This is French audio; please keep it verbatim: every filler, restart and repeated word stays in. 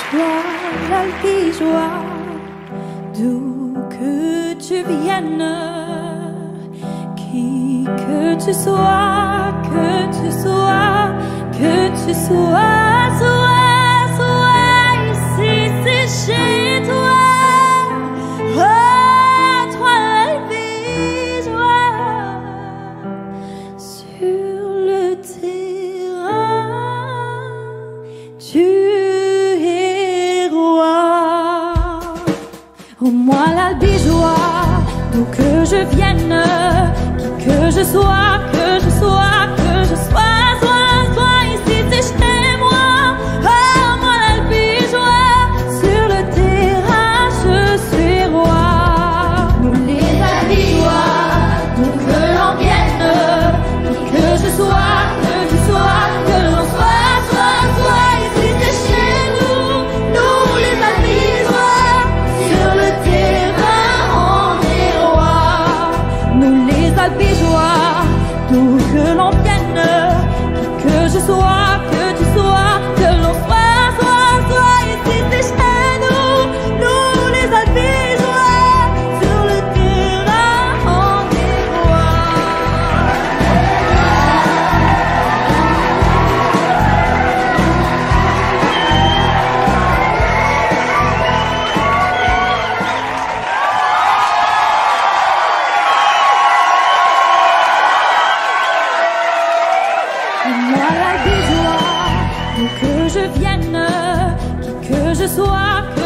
Toi, l'albigeois, d'où que tu viennes, qui que tu sois, que tu sois, que tu sois, sois, sois ici, c'est chez toi. Oh, toi, l'albigeois, sur le terrain, tu oh, moi l'albigeois, d'où que je vienne, qui que je sois, que je sois, que je sois, sois, sois ici, c'est chez moi. Oh, moi l'albigeois, sur le terrain, je suis roi. Nous les albigeois, d'où que l'on vienne, qui que je sois, que je sois, que l'on soit, soit, soit ici, c'est chez nous. Nous les albigeois, sur le terrain, on est roi. Nous les albigeois, d'où que l'on vienne, qui que je sois, que tu sois, que l'on soit, soit, soit ici, c'est chez nous. Nous les albigeois, sur le terrain, on est roi. Moi l'albigeois, d'où que je vienne, qui que je sois,